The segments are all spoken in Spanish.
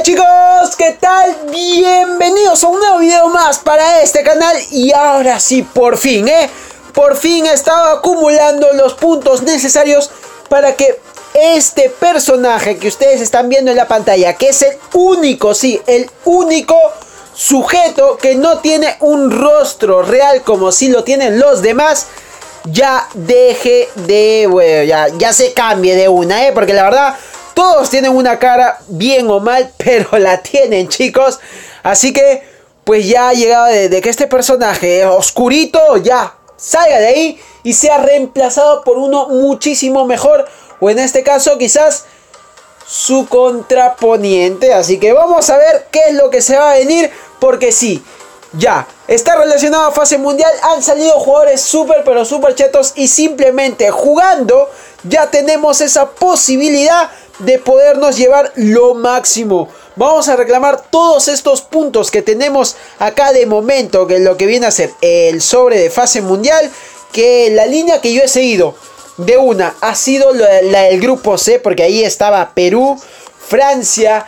Chicos, ¿qué tal? Bienvenidos a un nuevo video más para este canal. Y ahora sí, por fin he estado acumulando los puntos necesarios para que este personaje que ustedes están viendo en la pantalla, que es el único, sí, el único sujeto que no tiene un rostro real como si lo tienen los demás, ya deje de, bueno, ya se cambie de una, porque la verdad todos tienen una cara, bien o mal, pero la tienen, chicos. Así que pues ya ha llegado de que este personaje oscurito ya salga de ahí y sea reemplazado por uno muchísimo mejor, o en este caso quizás su contraponiente. Así que vamos a ver qué es lo que se va a venir, porque sí, ya está relacionado a fase mundial. Han salido jugadores súper pero súper chetos, y simplemente jugando ya tenemos esa posibilidad de podernos llevar lo máximo. Vamos a reclamar todos estos puntos que tenemos acá de momento, que es lo que viene a ser el sobre de fase mundial. Que la línea que yo he seguido de una ha sido la del grupo C, porque ahí estaba Perú, Francia,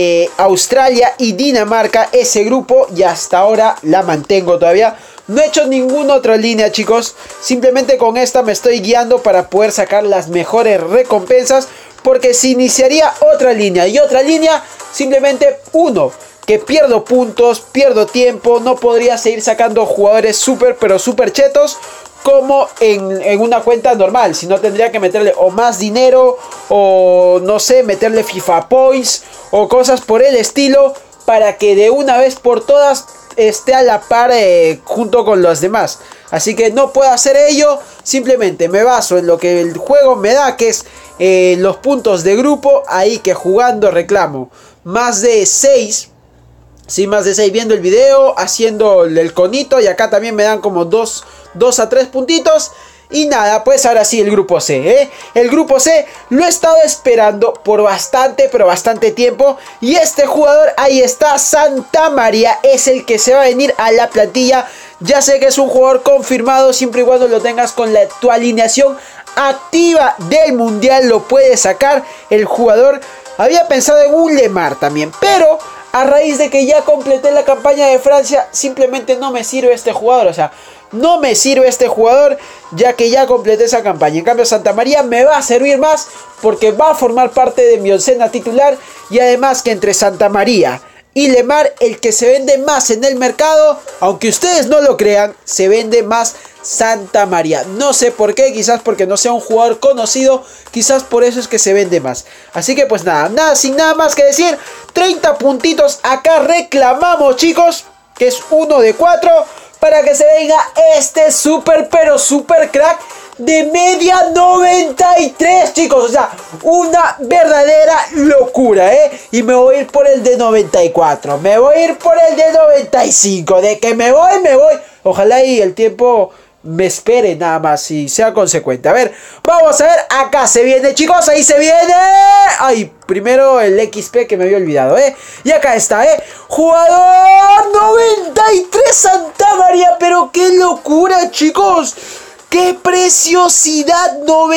Australia y Dinamarca. Ese grupo, y hasta ahora la mantengo todavía. No he hecho ninguna otra línea, chicos. Simplemente con esta me estoy guiando para poder sacar las mejores recompensas, porque si iniciaría otra línea y otra línea, simplemente uno, que pierdo puntos, pierdo tiempo, no podría seguir sacando jugadores súper pero súper chetos como en una cuenta normal. Si no, tendría que meterle o más dinero, o no sé, meterle FIFA Points o cosas por el estilo, para que de una vez por todas esté a la par junto con los demás. Así que no puedo hacer ello. Simplemente me baso en lo que el juego me da, que es los puntos de grupo. Ahí que jugando reclamo más de 6. Sí, más de 6 viendo el video, haciendo el conito. Y acá también me dan como 2 a 3 puntitos. Y nada, pues ahora sí el grupo C, El grupo C lo he estado esperando por bastante, pero bastante tiempo. Y este jugador, ahí está, Santa María, es el que se va a venir a la plantilla. Ya sé que es un jugador confirmado, siempre y cuando lo tengas con tu alineación activa del mundial, lo puedes sacar. El jugador, había pensado en un Lemar también, pero a raíz de que ya completé la campaña de Francia, simplemente no me sirve este jugador. O sea, no me sirve este jugador, ya que ya completé esa campaña. En cambio, Santa María me va a servir más, porque va a formar parte de mi oncena titular. Y además que entre Santa María y Lemar, el que se vende más en el mercado, aunque ustedes no lo crean, se vende más Santa María. No sé por qué, quizás porque no sea un jugador conocido, quizás por eso es que se vende más. Así que pues nada, sin nada más que decir, 30 puntitos acá reclamamos, chicos, que es 1 de 4, para que se venga este súper pero súper crack de media 93, chicos. O sea, una verdadera locura, Y me voy a ir por el de 94. Me voy a ir por el de 95. De que me voy. Ojalá y el tiempo me espere nada más y sea consecuente. A ver, vamos a ver. Acá se viene, chicos. Ahí se viene. Ay, primero el XP que me había olvidado, Y acá está, jugador 93 Santa María. Pero qué locura, chicos. ¡Qué preciosidad!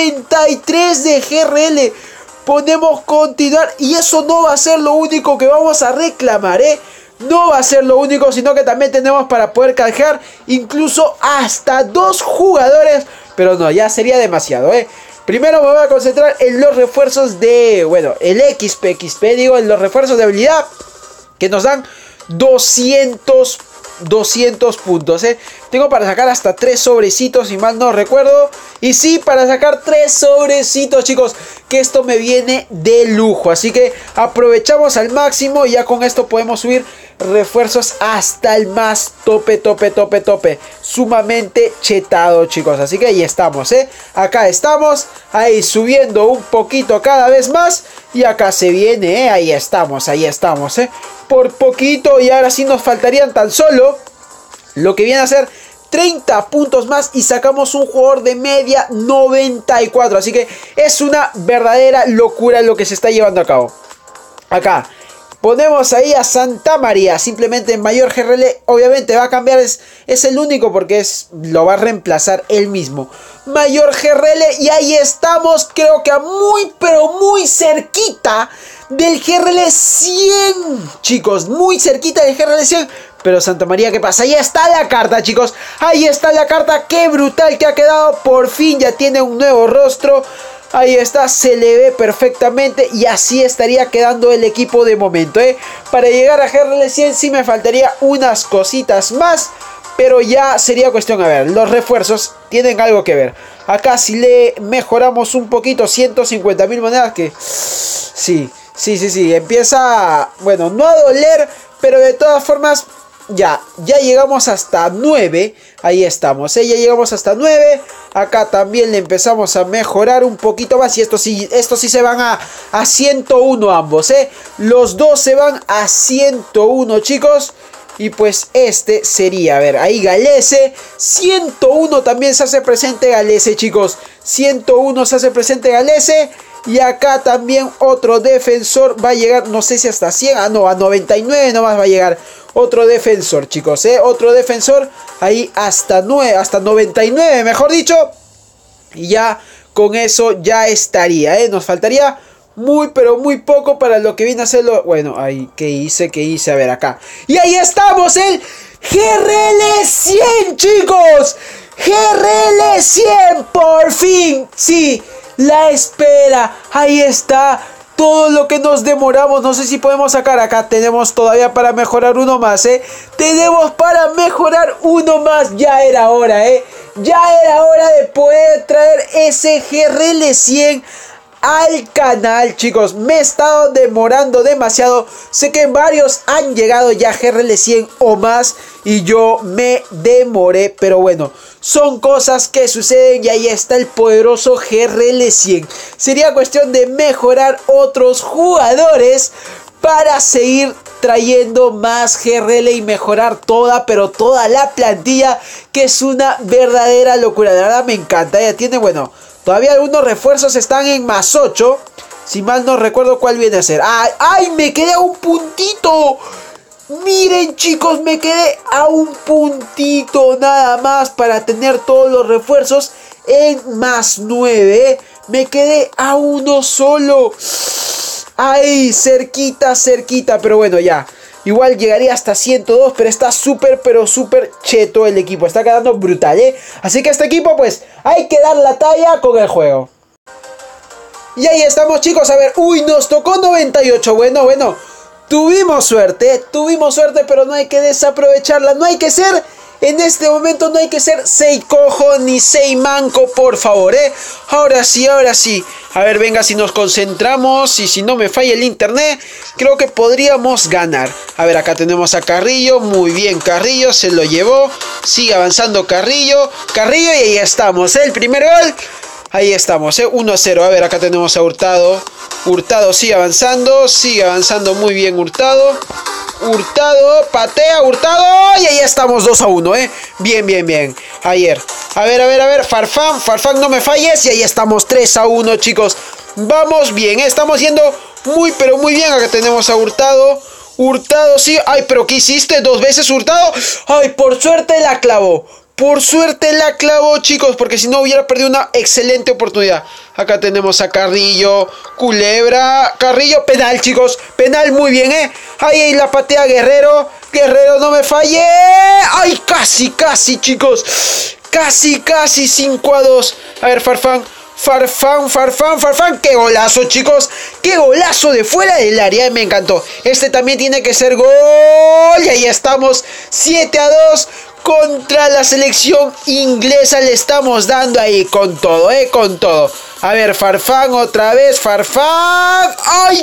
93 de GRL. Podemos continuar. Y eso no va a ser lo único que vamos a reclamar, No va a ser lo único, sino que también tenemos para poder canjear incluso hasta 2 jugadores. Pero no, ya sería demasiado, Primero me voy a concentrar en los refuerzos de... Bueno, el XP digo, en los refuerzos de habilidad, que nos dan 200 puntos, Tengo para sacar hasta 3 sobrecitos, si mal no recuerdo. Y sí, para sacar 3 sobrecitos, chicos, que esto me viene de lujo. Así que aprovechamos al máximo, y ya con esto podemos subir refuerzos hasta el más tope. Sumamente chetado, chicos. Así que ahí estamos, Acá estamos, ahí subiendo un poquito cada vez más. Y acá se viene, ahí estamos, por poquito. Y ahora sí nos faltarían tan solo lo que viene a ser 30 puntos más, y sacamos un jugador de media 94. Así que es una verdadera locura lo que se está llevando a cabo. Acá Ponemos ahí a Santa María, simplemente mayor GRL, obviamente va a cambiar, es el único porque lo va a reemplazar él mismo. Mayor GRL y ahí estamos, creo que a muy pero muy cerquita del GRL 100, chicos, muy cerquita del GRL 100. Pero Santa María, ¿qué pasa? Ahí está la carta, chicos, ahí está la carta, qué brutal que ha quedado, por fin ya tiene un nuevo rostro. Ahí está, se le ve perfectamente y así estaría quedando el equipo de momento, Para llegar a GRL 100 sí me faltaría unas cositas más, pero ya sería cuestión, a ver, los refuerzos tienen algo que ver. Acá si le mejoramos un poquito, 150.000 monedas, que sí, empieza, bueno, no a doler, pero de todas formas ya llegamos hasta 9. Ahí estamos, ya llegamos hasta 9. Acá también le empezamos a mejorar un poquito más. Y estos sí se van a 101 ambos, Los dos se van a 101, chicos. Y pues este sería, a ver, ahí Galese, 101 también se hace presente Galese, chicos. 101 se hace presente Galese. Y acá también otro defensor va a llegar, no sé si hasta 100, no, a 99 nomás va a llegar. Otro defensor, chicos, otro defensor ahí hasta 99, mejor dicho. Y ya con eso ya estaría, nos faltaría muy pero muy poco para lo que viene a ser lo... Bueno, ahí, ¿qué hice? A ver acá. Y ahí estamos, el GRL 100, chicos. GRL 100, por fin. Sí, la espera. Ahí está. Todo lo que nos demoramos, no sé si podemos sacar. Acá tenemos todavía para mejorar uno más, Tenemos para mejorar uno más. Ya era hora, Ya era hora de poder traer ese GRL 100 al canal, chicos. Me he estado demorando demasiado. Sé que varios han llegado ya a GRL 100 o más y yo me demoré, pero bueno, son cosas que suceden y ahí está el poderoso GRL 100. Sería cuestión de mejorar otros jugadores para seguir trayendo más GRL y mejorar pero toda la plantilla, que es una verdadera locura. De verdad me encanta. Ya tiene, bueno, todavía algunos refuerzos están en más 8. Si mal no recuerdo cuál viene a ser. ¡Ay! Me quedé a un puntito. Miren, chicos, me quedé a un puntito nada más para tener todos los refuerzos en más 9. Me quedé a uno solo. ¡Ay! Cerquita. Pero bueno, ya. Igual llegaría hasta 102, pero está súper, pero súper cheto el equipo. Está quedando brutal, Así que este equipo, pues, hay que dar la talla con el juego. Y ahí estamos, chicos. A ver, uy, nos tocó 98. Bueno. Tuvimos suerte, pero no hay que desaprovecharla. No hay que ser, en este momento, no hay que ser sei cojo ni sei manco, por favor, Ahora sí. A ver, venga, si nos concentramos y si no me falla el internet, creo que podríamos ganar. A ver, acá tenemos a Carrillo. Muy bien, Carrillo se lo llevó. Sigue avanzando Carrillo. Y ahí estamos, el primer gol. Ahí estamos, 1-0. A ver, acá tenemos a Hurtado. Hurtado sigue avanzando muy bien Hurtado. Patea Hurtado. Y ahí estamos, 2-1, Bien. Ayer. A ver, Farfán, no me falles. Y ahí estamos, 3-1, chicos. Vamos bien, estamos yendo muy, pero muy bien. Acá tenemos a Hurtado. Sí. Ay, pero ¿qué hiciste? 2 veces Hurtado. Ay, por suerte la clavó. Chicos, porque si no hubiera perdido una excelente oportunidad. Acá tenemos a Carrillo, Culebra, Carrillo, penal, chicos, penal, muy bien, Ahí la patea Guerrero, no me falle. Ay, casi, chicos, casi, 5-2. A ver, Farfán, qué golazo, chicos, qué golazo de fuera del área, me encantó. Este también tiene que ser gol. Y ahí estamos, 7-2. Contra la selección inglesa le estamos dando ahí con todo, con todo. A ver, Farfán otra vez, ¡Ay!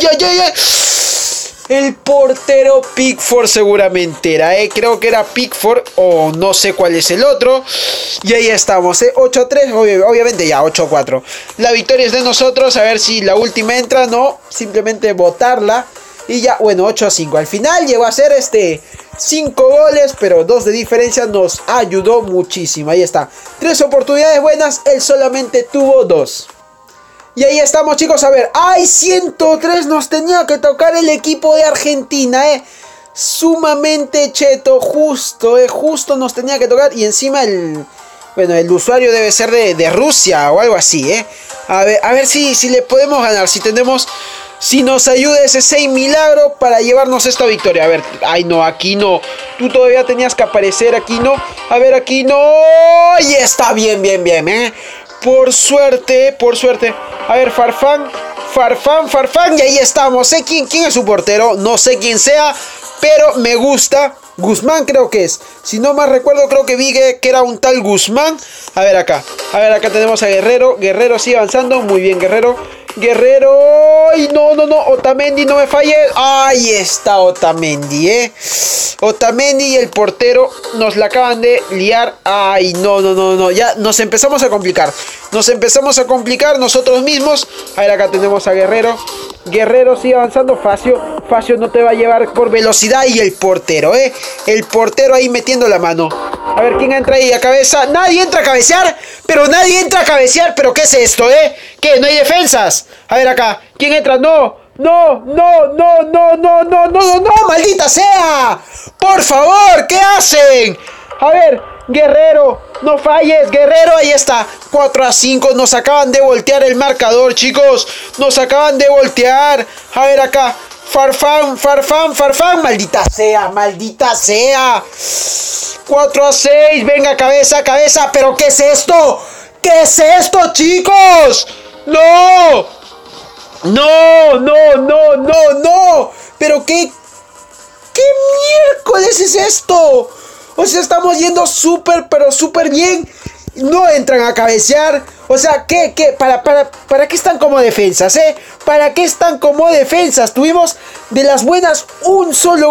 El portero Pickford seguramente era, creo que era Pickford o no sé cuál es el otro. Y ahí estamos, 8-3, obviamente ya 8-4. La victoria es de nosotros, a ver si la última entra, no, simplemente botarla. Y ya, bueno, 8-5. Al final llegó a ser 5 goles, pero 2 de diferencia, nos ayudó muchísimo. Ahí está, 3 oportunidades buenas, él solamente tuvo 2. Y ahí estamos, chicos, a ver. ¡Ay! 103 nos tenía que tocar el equipo de Argentina, sumamente cheto, justo nos tenía que tocar. Y encima el usuario debe ser de Rusia o algo así, A ver si le podemos ganar, si nos ayuda ese 6 milagro para llevarnos esta victoria. A ver, ay no, aquí no. Tú todavía tenías que aparecer, aquí no. A ver, aquí no. Y está bien, Por suerte. A ver, Farfán. Y ahí estamos, ¿Quién es su portero? No sé quién sea, pero me gusta. Guzmán creo que es. Si no más recuerdo, creo que vi que era un tal Guzmán. A ver acá tenemos a Guerrero. Guerrero sigue avanzando. Muy bien, Guerrero. ¡Ay, no! Otamendi, no me falles. Ahí está Otamendi, Otamendi y el portero nos la acaban de liar. Ay, no. Ya nos empezamos a complicar. Nosotros mismos. A ver, acá tenemos a Guerrero. Guerrero sigue avanzando. Facio no te va a llevar por velocidad. Y el portero, El portero ahí metiendo la mano. A ver, ¿quién entra ahí a cabeza? Nadie entra a cabecear. ¿Pero qué es esto, ¿Qué? ¿No hay defensas? A ver acá. ¿Quién entra? No, maldita sea. Por favor, ¿qué hacen? A ver, Guerrero, no falles, Guerrero, ahí está. 4-5, nos acaban de voltear el marcador, chicos. Nos acaban de voltear. A ver acá. Farfán, maldita sea. 4-6, venga, cabeza. ¿Pero qué es esto? Chicos? ¡No! ¿Pero qué miércoles es esto? O sea, estamos yendo pero súper bien. No entran a cabecear. O sea, ¿qué? ¿Para qué están como defensas, ¿Para qué están como defensas? Tuvimos de las buenas un solo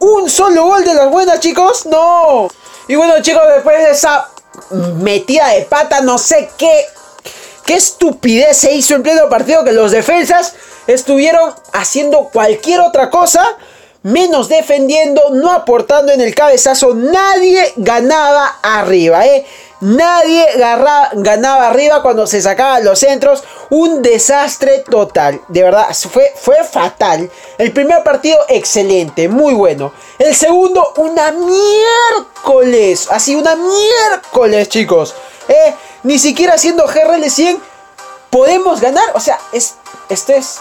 gol de las buenas, chicos. No. Y bueno, chicos, después de esa metida de pata, no sé qué estupidez se hizo en pleno partido, que los defensas estuvieron haciendo cualquier otra cosa menos defendiendo, no aportando en el cabezazo. Nadie ganaba arriba, Nadie ganaba arriba cuando se sacaban los centros. Un desastre total. De verdad, fue fatal. El primer partido, excelente, muy bueno. El segundo, una miércoles. Así, una miércoles, chicos. Ni siquiera siendo GRL 100 podemos ganar. O sea, esto es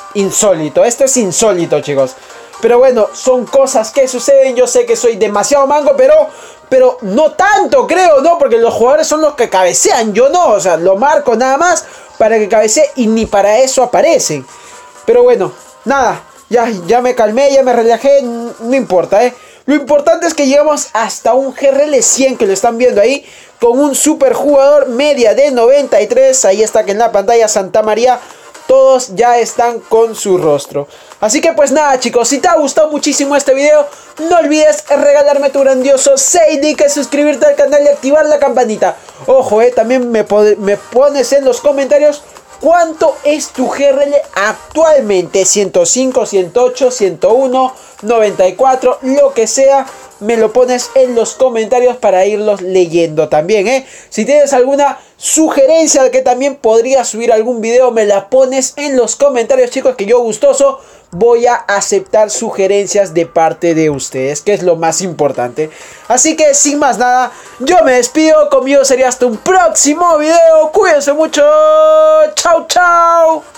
insólito, chicos. Pero bueno, son cosas que suceden. Yo sé que soy demasiado mango, pero no tanto, creo, ¿no? Porque los jugadores son los que cabecean, yo no. O sea, lo marco nada más para que cabecee y ni para eso aparecen. Pero bueno, nada, ya me calmé, ya me relajé, no importa, Lo importante es que llegamos hasta un GRL 100, que lo están viendo ahí, con un super jugador, media de 93. Ahí está que en la pantalla Santa María. Todos ya están con su rostro. Así que pues nada, chicos, si te ha gustado muchísimo este video, no olvides regalarme tu grandioso 6 likes, suscribirte al canal y activar la campanita. Ojo, también me pones en los comentarios cuánto es tu GRL actualmente. 105, 108, 101, 94, lo que sea. Me lo pones en los comentarios para irlos leyendo también, Si tienes alguna sugerencia de que también podría subir algún video, me la pones en los comentarios, chicos, que yo gustoso voy a aceptar sugerencias de parte de ustedes, que es lo más importante. Así que sin más nada, yo me despido. Conmigo sería hasta un próximo video. Cuídense mucho. Chao, chao.